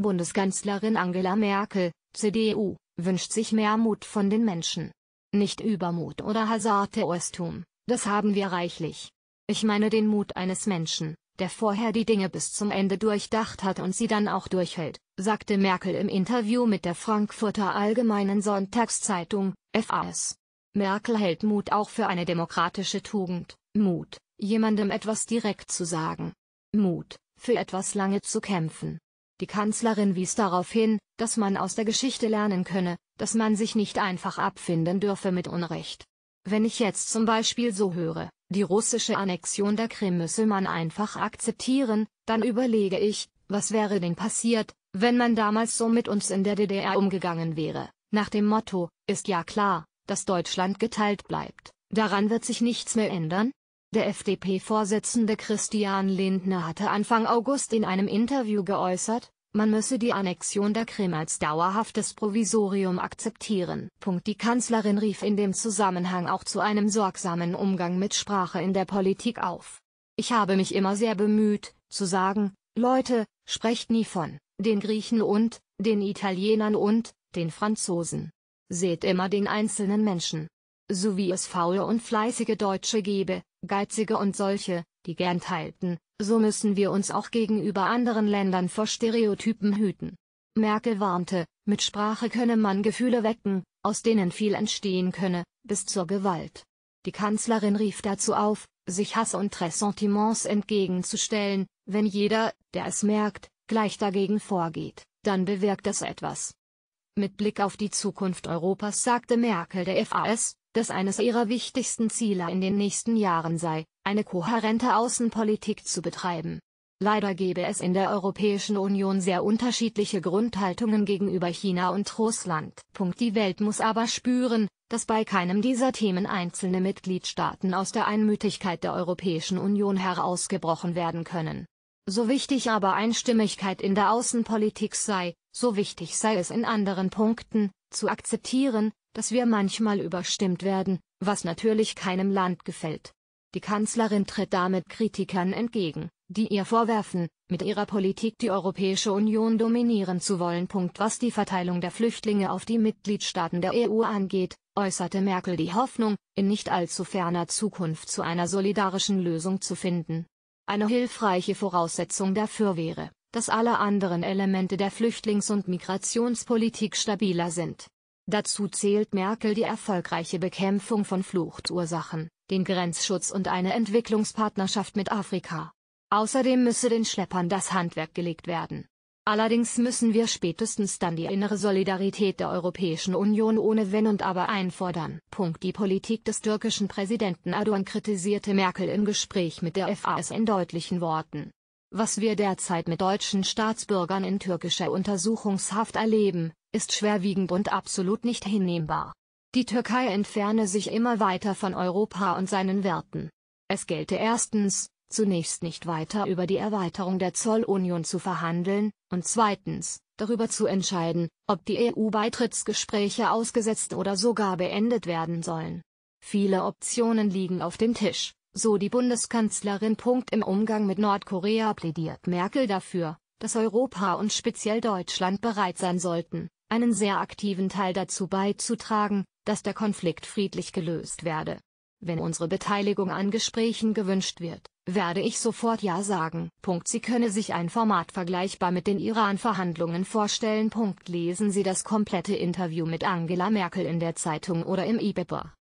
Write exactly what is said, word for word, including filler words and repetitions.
Bundeskanzlerin Angela Merkel, C D U, wünscht sich mehr Mut von den Menschen. Nicht Übermut oder Hasartäußertum, das haben wir reichlich. Ich meine den Mut eines Menschen, der vorher die Dinge bis zum Ende durchdacht hat und sie dann auch durchhält, sagte Merkel im Interview mit der Frankfurter Allgemeinen Sonntagszeitung, F A S. Merkel hält Mut auch für eine demokratische Tugend, Mut, jemandem etwas direkt zu sagen. Mut, für etwas lange zu kämpfen. Die Kanzlerin wies darauf hin, dass man aus der Geschichte lernen könne, dass man sich nicht einfach abfinden dürfe mit Unrecht. Wenn ich jetzt zum Beispiel so höre, die russische Annexion der Krim müsse man einfach akzeptieren, dann überlege ich, was wäre denn passiert, wenn man damals so mit uns in der D D R umgegangen wäre, nach dem Motto, ist ja klar, dass Deutschland geteilt bleibt, daran wird sich nichts mehr ändern? Der F D P-Vorsitzende Christian Lindner hatte Anfang August in einem Interview geäußert, man müsse die Annexion der Krim als dauerhaftes Provisorium akzeptieren. Die Kanzlerin rief in dem Zusammenhang auch zu einem sorgsamen Umgang mit Sprache in der Politik auf. Ich habe mich immer sehr bemüht, zu sagen, Leute, sprecht nie von den Griechen und den Italienern und den Franzosen. Seht immer den einzelnen Menschen. So wie es faule und fleißige Deutsche gäbe, geizige und solche, die gern teilten, so müssen wir uns auch gegenüber anderen Ländern vor Stereotypen hüten. Merkel warnte, mit Sprache könne man Gefühle wecken, aus denen viel entstehen könne, bis zur Gewalt. Die Kanzlerin rief dazu auf, sich Hass und Ressentiments entgegenzustellen, wenn jeder, der es merkt, gleich dagegen vorgeht, dann bewirkt das etwas. Mit Blick auf die Zukunft Europas sagte Merkel der F A S, dass eines ihrer wichtigsten Ziele in den nächsten Jahren sei, eine kohärente Außenpolitik zu betreiben. Leider gebe es in der Europäischen Union sehr unterschiedliche Grundhaltungen gegenüber China und Russland. Die Welt muss aber spüren, dass bei keinem dieser Themen einzelne Mitgliedstaaten aus der Einmütigkeit der Europäischen Union herausgebrochen werden können. So wichtig aber Einstimmigkeit in der Außenpolitik sei, so wichtig sei es in anderen Punkten, zu akzeptieren, dass wir manchmal überstimmt werden, was natürlich keinem Land gefällt. Die Kanzlerin tritt damit Kritikern entgegen, die ihr vorwerfen, mit ihrer Politik die Europäische Union dominieren zu wollen. Was die Verteilung der Flüchtlinge auf die Mitgliedstaaten der E U angeht, äußerte Merkel die Hoffnung, in nicht allzu ferner Zukunft zu einer solidarischen Lösung zu finden. Eine hilfreiche Voraussetzung dafür wäre, dass alle anderen Elemente der Flüchtlings- und Migrationspolitik stabiler sind. Dazu zählt Merkel die erfolgreiche Bekämpfung von Fluchtursachen, den Grenzschutz und eine Entwicklungspartnerschaft mit Afrika. Außerdem müsse den Schleppern das Handwerk gelegt werden. Allerdings müssen wir spätestens dann die innere Solidarität der Europäischen Union ohne Wenn und Aber einfordern. Die Politik des türkischen Präsidenten Erdogan kritisierte Merkel im Gespräch mit der F A S in deutlichen Worten. Was wir derzeit mit deutschen Staatsbürgern in türkischer Untersuchungshaft erleben, ist schwerwiegend und absolut nicht hinnehmbar. Die Türkei entferne sich immer weiter von Europa und seinen Werten. Es gelte erstens, zunächst nicht weiter über die Erweiterung der Zollunion zu verhandeln, und zweitens, darüber zu entscheiden, ob die E U-Beitrittsgespräche ausgesetzt oder sogar beendet werden sollen. Viele Optionen liegen auf dem Tisch, so die Bundeskanzlerin. Im Umgang mit Nordkorea plädiert Merkel dafür, dass Europa und speziell Deutschland bereit sein sollten, einen sehr aktiven Teil dazu beizutragen, dass der Konflikt friedlich gelöst werde. Wenn unsere Beteiligung an Gesprächen gewünscht wird, werde ich sofort Ja sagen. Sie könne sich ein Format vergleichbar mit den Iran-Verhandlungen vorstellen. Lesen Sie das komplette Interview mit Angela Merkel in der Zeitung oder im E-Paper.